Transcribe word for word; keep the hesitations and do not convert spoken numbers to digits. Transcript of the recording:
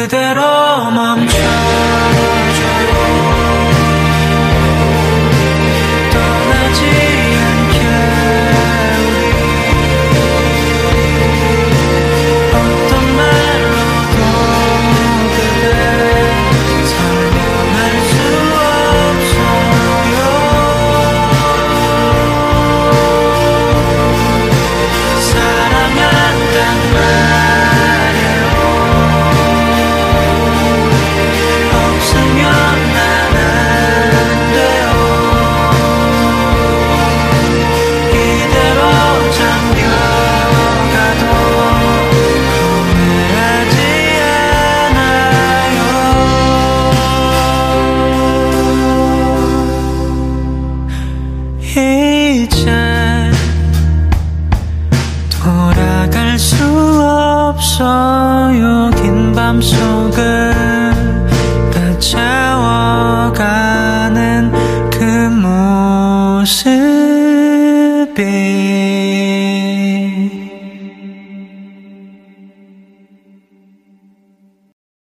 그대로 멈춰줘요. 떠나지 않게 우리 어떤 말로도 그대 설명할 수 없어요. 사랑한단 말이에요. 없으면 난 안 돼요. 이대로 잠겨가도 후회하지 않아요. 이제 돌아갈 수 없어요. 긴 밤속을 다 채워가는 그 모습이